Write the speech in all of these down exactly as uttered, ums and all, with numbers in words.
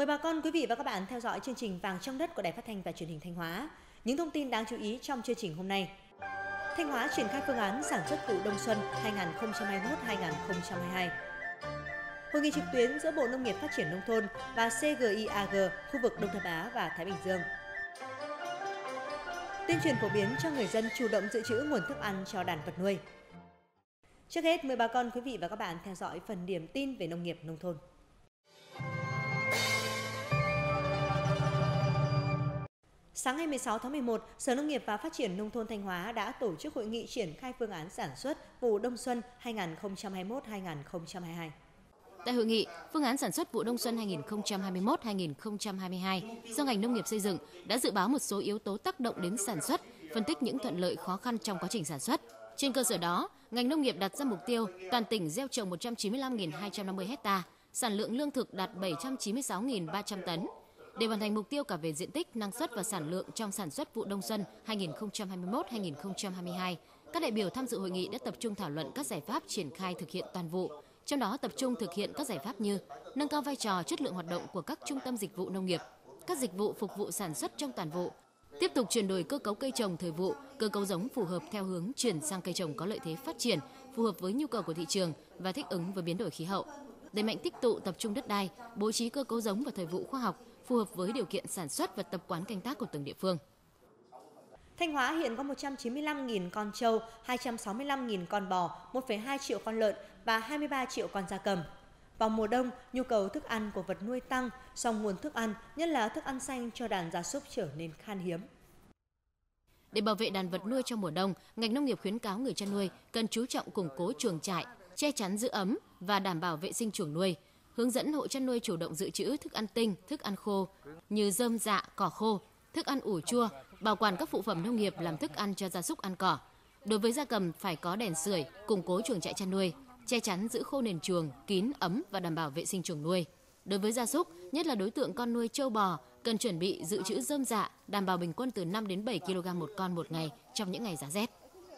Mời bà con quý vị và các bạn theo dõi chương trình Vàng trong đất của Đài Phát thanh và Truyền hình Thanh Hóa. Những thông tin đáng chú ý trong chương trình hôm nay. Thanh Hóa triển khai phương án sản xuất vụ đông xuân hai nghìn không trăm hai mươi mốt đến hai nghìn không trăm hai mươi hai. Hội nghị trực tuyến giữa Bộ Nông nghiệp Phát triển Nông thôn và xê giê i a giê khu vực Đông Nam Á và Thái Bình Dương. Tuyên truyền phổ biến cho người dân chủ động dự trữ nguồn thức ăn cho đàn vật nuôi. Trước hết, mời bà con quý vị và các bạn theo dõi phần điểm tin về nông nghiệp nông thôn. Sáng ngày mười sáu tháng mười một, Sở Nông nghiệp và Phát triển Nông thôn Thanh Hóa đã tổ chức hội nghị triển khai phương án sản xuất vụ đông xuân hai nghìn không trăm hai mươi mốt đến hai nghìn không trăm hai mươi hai. Tại hội nghị, phương án sản xuất vụ đông xuân hai nghìn không trăm hai mươi mốt đến hai nghìn không trăm hai mươi hai do ngành nông nghiệp xây dựng đã dự báo một số yếu tố tác động đến sản xuất, phân tích những thuận lợi khó khăn trong quá trình sản xuất. Trên cơ sở đó, ngành nông nghiệp đặt ra mục tiêu toàn tỉnh gieo trồng một trăm chín mươi lăm nghìn hai trăm năm mươi ha, sản lượng lương thực đạt bảy trăm chín mươi sáu nghìn ba trăm tấn. Để hoàn thành mục tiêu cả về diện tích, năng suất và sản lượng trong sản xuất vụ đông xuân hai nghìn không trăm hai mươi mốt đến hai nghìn không trăm hai mươi hai, các đại biểu tham dự hội nghị đã tập trung thảo luận các giải pháp triển khai thực hiện toàn vụ. Trong đó tập trung thực hiện các giải pháp như nâng cao vai trò, chất lượng hoạt động của các trung tâm dịch vụ nông nghiệp, các dịch vụ phục vụ sản xuất trong toàn vụ, tiếp tục chuyển đổi cơ cấu cây trồng thời vụ, cơ cấu giống phù hợp theo hướng chuyển sang cây trồng có lợi thế phát triển, phù hợp với nhu cầu của thị trường và thích ứng với biến đổi khí hậu. Đẩy mạnh tích tụ tập trung đất đai, bố trí cơ cấu giống và thời vụ khoa học, phù hợp với điều kiện sản xuất và tập quán canh tác của từng địa phương. Thanh Hóa hiện có một trăm chín mươi lăm nghìn con trâu, hai trăm sáu mươi lăm nghìn con bò, một phẩy hai triệu con lợn và hai mươi ba triệu con gia cầm. Vào mùa đông, nhu cầu thức ăn của vật nuôi tăng, song nguồn thức ăn, nhất là thức ăn xanh cho đàn gia súc trở nên khan hiếm. Để bảo vệ đàn vật nuôi trong mùa đông, ngành nông nghiệp khuyến cáo người chăn nuôi cần chú trọng củng cố chuồng trại, che chắn giữ ấm và đảm bảo vệ sinh chuồng nuôi. Hướng dẫn hộ chăn nuôi chủ động dự trữ thức ăn tinh, thức ăn khô như rơm rạ, cỏ khô, thức ăn ủ chua, bảo quản các phụ phẩm nông nghiệp làm thức ăn cho gia súc ăn cỏ. Đối với gia cầm phải có đèn sưởi, củng cố chuồng trại chăn nuôi, che chắn giữ khô nền chuồng, kín, ấm và đảm bảo vệ sinh chuồng nuôi. Đối với gia súc, nhất là đối tượng con nuôi trâu bò, cần chuẩn bị dự trữ rơm rạ, đảm bảo bình quân từ năm đến bảy ki lô gam một con một ngày trong những ngày giá rét.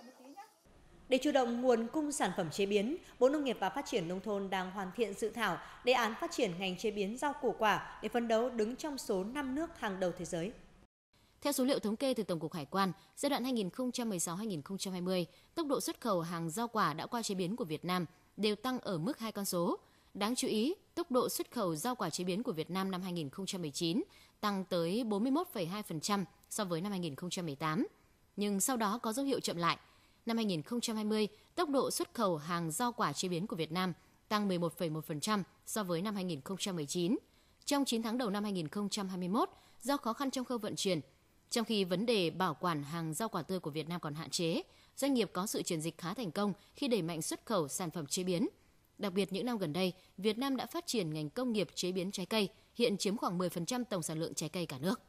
Để chủ động nguồn cung sản phẩm chế biến, Bộ Nông nghiệp và Phát triển Nông thôn đang hoàn thiện dự thảo đề án phát triển ngành chế biến rau củ quả để phấn đấu đứng trong số năm nước hàng đầu thế giới. Theo số liệu thống kê từ Tổng cục Hải quan, giai đoạn hai nghìn không trăm mười sáu đến hai nghìn không trăm hai mươi, tốc độ xuất khẩu hàng rau quả đã qua chế biến của Việt Nam đều tăng ở mức hai con số. Đáng chú ý, tốc độ xuất khẩu rau quả chế biến của Việt Nam năm hai nghìn không trăm mười chín tăng tới bốn mươi mốt phẩy hai phần trăm so với năm hai nghìn không trăm mười tám, nhưng sau đó có dấu hiệu chậm lại. Năm hai nghìn không trăm hai mươi, tốc độ xuất khẩu hàng rau quả chế biến của Việt Nam tăng mười một phẩy một phần trăm so với năm hai nghìn không trăm mười chín. Trong chín tháng đầu năm hai nghìn không trăm hai mươi mốt, do khó khăn trong khâu vận chuyển, trong khi vấn đề bảo quản hàng rau quả tươi của Việt Nam còn hạn chế, doanh nghiệp có sự chuyển dịch khá thành công khi đẩy mạnh xuất khẩu sản phẩm chế biến. Đặc biệt những năm gần đây, Việt Nam đã phát triển ngành công nghiệp chế biến trái cây, hiện chiếm khoảng mười phần trăm tổng sản lượng trái cây cả nước.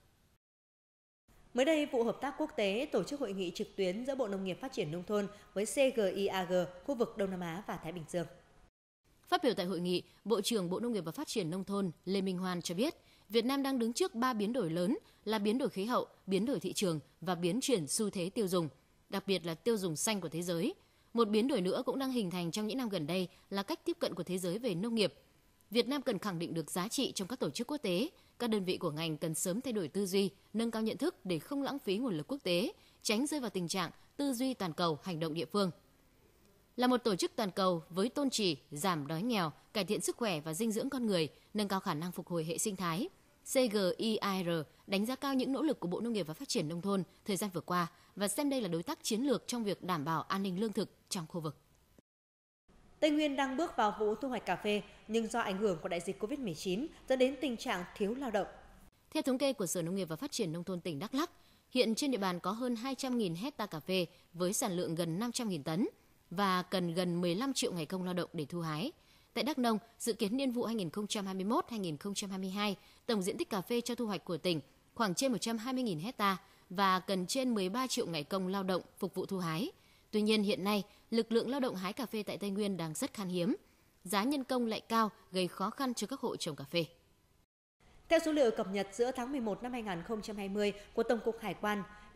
Mới đây, vụ hợp tác quốc tế tổ chức hội nghị trực tuyến giữa Bộ Nông nghiệp Phát triển Nông thôn với xê giê i a giê khu vực Đông Nam Á và Thái Bình Dương. Phát biểu tại hội nghị, Bộ trưởng Bộ Nông nghiệp và Phát triển Nông thôn Lê Minh Hoan cho biết, Việt Nam đang đứng trước ba biến đổi lớn là biến đổi khí hậu, biến đổi thị trường và biến chuyển xu thế tiêu dùng, đặc biệt là tiêu dùng xanh của thế giới. Một biến đổi nữa cũng đang hình thành trong những năm gần đây là cách tiếp cận của thế giới về nông nghiệp. Việt Nam cần khẳng định được giá trị trong các tổ chức quốc tế, các đơn vị của ngành cần sớm thay đổi tư duy, nâng cao nhận thức để không lãng phí nguồn lực quốc tế, tránh rơi vào tình trạng tư duy toàn cầu, hành động địa phương. Là một tổ chức toàn cầu với tôn chỉ giảm đói nghèo, cải thiện sức khỏe và dinh dưỡng con người, nâng cao khả năng phục hồi hệ sinh thái, xê giê i a giê đánh giá cao những nỗ lực của Bộ Nông nghiệp và Phát triển Nông thôn thời gian vừa qua và xem đây là đối tác chiến lược trong việc đảm bảo an ninh lương thực trong khu vực. Tây Nguyên đang bước vào vụ thu hoạch cà phê, nhưng do ảnh hưởng của đại dịch covid mười chín dẫn đến tình trạng thiếu lao động. Theo thống kê của Sở Nông nghiệp và Phát triển Nông thôn tỉnh Đắk Lắk, hiện trên địa bàn có hơn hai trăm nghìn hecta cà phê với sản lượng gần năm trăm nghìn tấn và cần gần mười lăm triệu ngày công lao động để thu hái. Tại Đắk Nông, dự kiến niên vụ hai nghìn không trăm hai mươi mốt đến hai nghìn không trăm hai mươi hai, tổng diện tích cà phê cho thu hoạch của tỉnh khoảng trên một trăm hai mươi nghìn hecta và cần trên mười ba triệu ngày công lao động phục vụ thu hái. Tuy nhiên hiện nay, lực lượng lao động hái cà phê tại Tây Nguyên đang rất khan hiếm. Giá nhân công lại cao, gây khó khăn cho các hộ trồng cà phê. Theo số liệu cập nhật giữa tháng mười một năm hai nghìn không trăm hai mươi của Tổng cục Hải quan,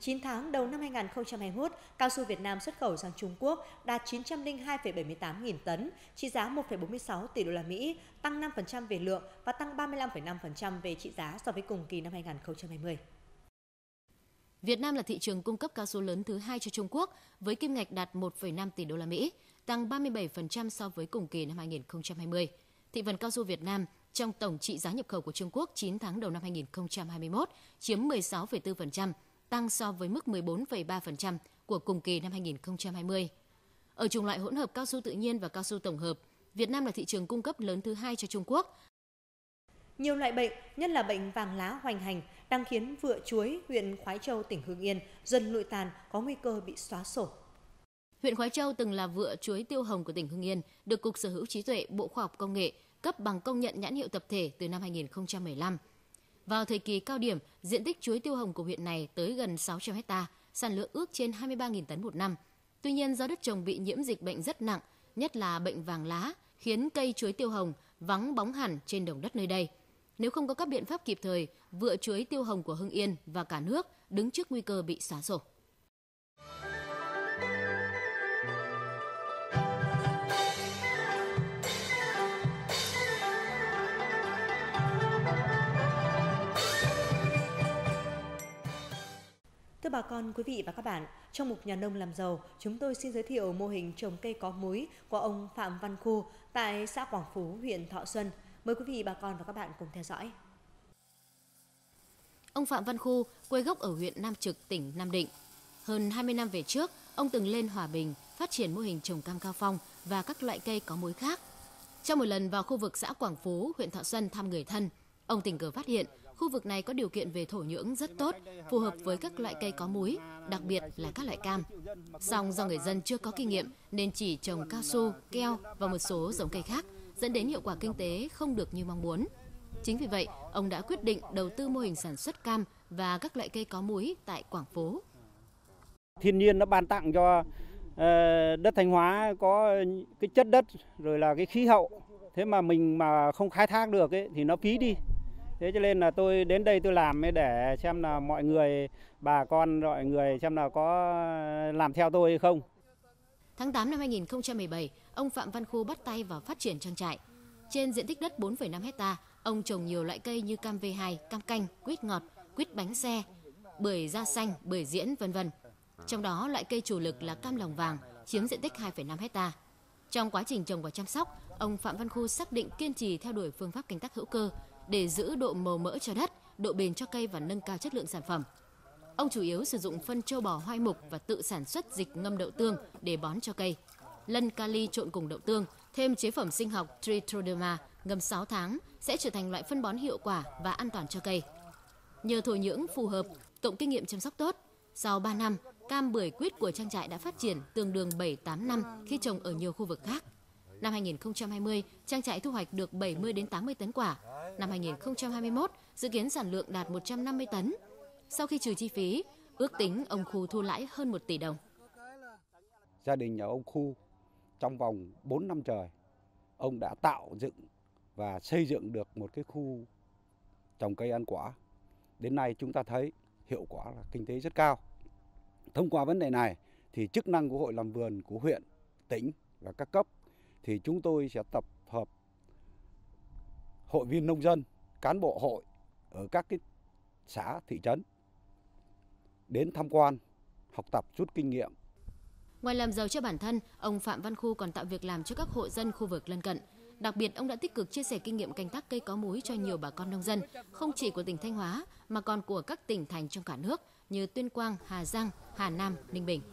chín tháng đầu năm hai nghìn không trăm hai mươi mốt, cao su Việt Nam xuất khẩu sang Trung Quốc đạt chín trăm lẻ hai phẩy bảy mươi tám nghìn tấn, trị giá một phẩy bốn mươi sáu tỷ đô la Mỹ, tăng năm phần trăm về lượng và tăng ba mươi lăm phẩy năm phần trăm về trị giá so với cùng kỳ năm hai nghìn không trăm hai mươi. Việt Nam là thị trường cung cấp cao su lớn thứ hai cho Trung Quốc với kim ngạch đạt một phẩy năm tỷ đô la Mỹ, tăng ba mươi bảy phần trăm so với cùng kỳ năm hai nghìn không trăm hai mươi. Thị phần cao su Việt Nam trong tổng trị giá nhập khẩu của Trung Quốc chín tháng đầu năm hai nghìn không trăm hai mươi mốt chiếm mười sáu phẩy bốn phần trăm, tăng so với mức mười bốn phẩy ba phần trăm của cùng kỳ năm hai nghìn không trăm hai mươi. Ở chủng loại hỗn hợp cao su tự nhiên và cao su tổng hợp, Việt Nam là thị trường cung cấp lớn thứ hai cho Trung Quốc. Nhiều loại bệnh, nhất là bệnh vàng lá hoành hành, đang khiến vựa chuối huyện Khoái Châu, tỉnh Hưng Yên dần lụi tàn, có nguy cơ bị xóa sổ. Huyện Khoái Châu từng là vựa chuối tiêu hồng của tỉnh Hưng Yên, được Cục Sở hữu trí tuệ Bộ Khoa học Công nghệ cấp bằng công nhận nhãn hiệu tập thể từ năm hai nghìn không trăm mười lăm. Vào thời kỳ cao điểm, diện tích chuối tiêu hồng của huyện này tới gần sáu trăm héc ta, sản lượng ước trên hai mươi ba nghìn tấn một năm. Tuy nhiên, do đất trồng bị nhiễm dịch bệnh rất nặng, nhất là bệnh vàng lá, khiến cây chuối tiêu hồng vắng bóng hẳn trên đồng đất nơi đây. Nếu không có các biện pháp kịp thời, vựa chuối tiêu hồng của Hưng Yên và cả nước đứng trước nguy cơ bị xóa sổ. Thưa bà con, quý vị và các bạn, trong mục Nhà nông làm giàu, chúng tôi xin giới thiệu mô hình trồng cây có múi của ông Phạm Văn Khu tại xã Quảng Phú, huyện Thọ Xuân. Mời quý vị, bà con và các bạn cùng theo dõi. Ông Phạm Văn Khu, quê gốc ở huyện Nam Trực, tỉnh Nam Định. Hơn hai mươi năm về trước, ông từng lên Hòa Bình phát triển mô hình trồng cam cao phong và các loại cây có múi khác. Trong một lần vào khu vực xã Quảng Phú, huyện Thọ Xuân thăm người thân, ông tình cờ phát hiện khu vực này có điều kiện về thổ nhưỡng rất tốt, phù hợp với các loại cây có múi, đặc biệt là các loại cam. Song do người dân chưa có kinh nghiệm nên chỉ trồng cao su, keo và một số giống cây khác, dẫn đến hiệu quả kinh tế không được như mong muốn. Chính vì vậy, ông đã quyết định đầu tư mô hình sản xuất cam và các loại cây có múi tại Quảng Phú. Thiên nhiên nó ban tặng cho đất Thanh Hóa có cái chất đất rồi là cái khí hậu. Thế mà mình mà không khai thác được ấy, thì nó phí đi. Thế cho nên là tôi đến đây tôi làm để xem là mọi người, bà con, mọi người xem là có làm theo tôi hay không. Tháng tám năm hai nghìn không trăm mười bảy, ông Phạm Văn Khu bắt tay vào phát triển trang trại. Trên diện tích đất bốn phẩy năm héc ta, ông trồng nhiều loại cây như cam vê hai, cam canh, quýt ngọt, quýt bánh xe, bưởi da xanh, bưởi diễn, vân vân. Trong đó, loại cây chủ lực là cam lòng vàng, chiếm diện tích hai phẩy năm héc ta. Trong quá trình trồng và chăm sóc, ông Phạm Văn Khu xác định kiên trì theo đuổi phương pháp canh tác hữu cơ để giữ độ màu mỡ cho đất, độ bền cho cây và nâng cao chất lượng sản phẩm. Ông chủ yếu sử dụng phân trâu bò hoai mục và tự sản xuất dịch ngâm đậu tương để bón cho cây. Lân kali trộn cùng đậu tương, thêm chế phẩm sinh học Trichoderma ngâm sáu tháng sẽ trở thành loại phân bón hiệu quả và an toàn cho cây. Nhờ thổ nhưỡng phù hợp, cộng kinh nghiệm chăm sóc tốt, sau ba năm, cam bưởi quýt của trang trại đã phát triển tương đương bảy tám năm khi trồng ở nhiều khu vực khác. Năm hai nghìn không trăm hai mươi, trang trại thu hoạch được bảy mươi đến tám mươi tấn quả. Năm hai nghìn không trăm hai mươi mốt, dự kiến sản lượng đạt một trăm năm mươi tấn. Sau khi trừ chi phí, ước tính ông Khu thu lãi hơn một tỷ đồng. Gia đình nhà ông Khu trong vòng bốn năm trời, ông đã tạo dựng và xây dựng được một cái khu trồng cây ăn quả. Đến nay chúng ta thấy hiệu quả là kinh tế rất cao. Thông qua vấn đề này thì chức năng của hội làm vườn của huyện, tỉnh và các cấp thì chúng tôi sẽ tập hợp hội viên nông dân, cán bộ hội ở các cái xã, thị trấn đến tham quan, học tập rút kinh nghiệm. Ngoài làm giàu cho bản thân, ông Phạm Văn Khu còn tạo việc làm cho các hộ dân khu vực lân cận. Đặc biệt, ông đã tích cực chia sẻ kinh nghiệm canh tác cây có múi cho nhiều bà con nông dân, không chỉ của tỉnh Thanh Hóa mà còn của các tỉnh thành trong cả nước như Tuyên Quang, Hà Giang, Hà Nam, Ninh Bình.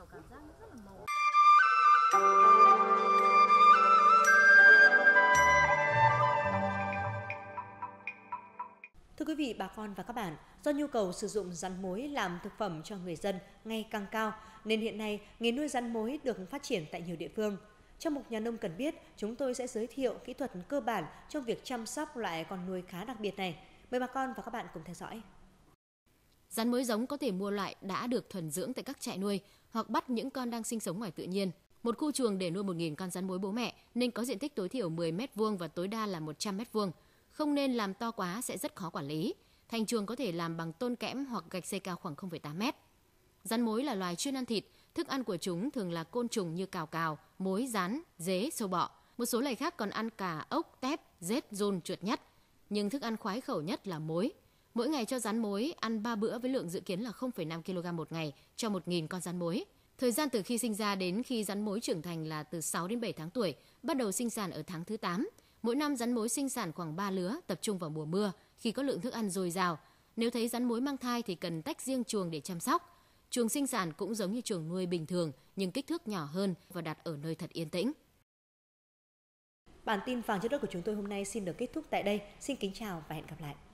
Thưa quý vị, bà con và các bạn, do nhu cầu sử dụng rắn mối làm thực phẩm cho người dân ngày càng cao, nên hiện nay nghề nuôi rắn mối được phát triển tại nhiều địa phương. Trong mục Nhà nông cần biết, chúng tôi sẽ giới thiệu kỹ thuật cơ bản trong việc chăm sóc loại con nuôi khá đặc biệt này. Mời bà con và các bạn cùng theo dõi. Rắn mối giống có thể mua loại đã được thuần dưỡng tại các trại nuôi hoặc bắt những con đang sinh sống ngoài tự nhiên. Một khu chuồng để nuôi một nghìn con rắn mối bố mẹ nên có diện tích tối thiểu mười mét vuông và tối đa là một trăm mét vuông. Không nên làm to quá sẽ rất khó quản lý. Thành chuồng có thể làm bằng tôn kẽm hoặc gạch xây cao khoảng không phẩy tám mét. Rắn mối là loài chuyên ăn thịt, thức ăn của chúng thường là côn trùng như cào cào, mối, rán, dế, sâu bọ. Một số loài khác còn ăn cả ốc, tép, rết, giun, chuột nhắt. Nhưng thức ăn khoái khẩu nhất là mối. Mỗi ngày cho rắn mối ăn ba bữa với lượng dự kiến là không phẩy năm ki lô gam một ngày cho một nghìn con rắn mối. Thời gian từ khi sinh ra đến khi rắn mối trưởng thành là từ sáu đến bảy tháng tuổi, bắt đầu sinh sản ở tháng thứ tám. Mỗi năm rắn mối sinh sản khoảng ba lứa, tập trung vào mùa mưa khi có lượng thức ăn dồi dào. Nếu thấy rắn mối mang thai thì cần tách riêng chuồng để chăm sóc. Chuồng sinh sản cũng giống như chuồng nuôi bình thường nhưng kích thước nhỏ hơn và đặt ở nơi thật yên tĩnh. Bản tin vàng trên đất của chúng tôi hôm nay xin được kết thúc tại đây. Xin kính chào và hẹn gặp lại.